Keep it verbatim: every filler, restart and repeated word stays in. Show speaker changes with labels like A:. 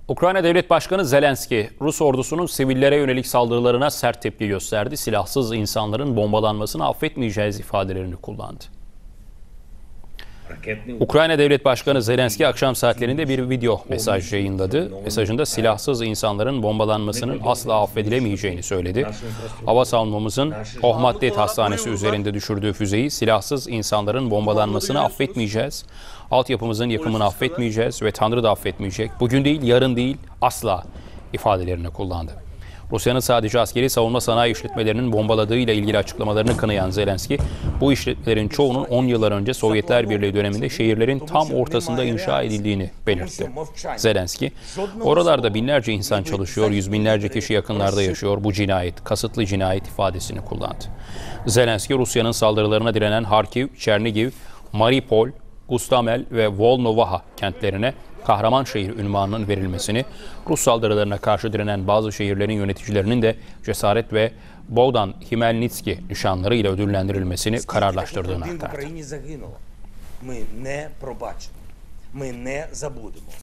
A: Ukrayna Devlet Başkanı Zelenski, Rus ordusunun sivillere yönelik saldırılarına sert tepki gösterdi. Silahsız insanların bombalanmasını affetmeyeceğiz ifadelerini kullandı. Ukrayna Devlet Başkanı Zelenski akşam saatlerinde bir video mesaj yayınladı. Mesajında silahsız insanların bombalanmasının asla affedilemeyeceğini söyledi. Hava savunmamızın Ohmatdet Hastanesi üzerinde düşürdüğü füzeyi silahsız insanların bombalanmasını affetmeyeceğiz. Altyapımızın yıkımını affetmeyeceğiz ve Tanrı da affetmeyecek. Bugün değil, yarın değil, asla ifadelerini kullandı. Rusya'nın sadece askeri savunma sanayi işletmelerinin bombaladığıyla ilgili açıklamalarını kınayan Zelenski, bu işletmelerin çoğunun on yıllar önce Sovyetler Birliği döneminde şehirlerin tam ortasında inşa edildiğini belirtti. Zelenski, oralarda binlerce insan çalışıyor, yüz binlerce kişi yakınlarda yaşıyor, bu cinayet, kasıtlı cinayet ifadesini kullandı. Zelenski, Rusya'nın saldırılarına direnen Harkiv, Çernigiv, Mariupol, Gustamel ve Volnovaha kentlerine kahraman şehir unvanının verilmesini, Rus saldırılarına karşı direnen bazı şehirlerin yöneticilerinin de cesaret ve Bogdan Hmelnitski nişanları ile ödüllendirilmesini kararlaştırdığını aktardı.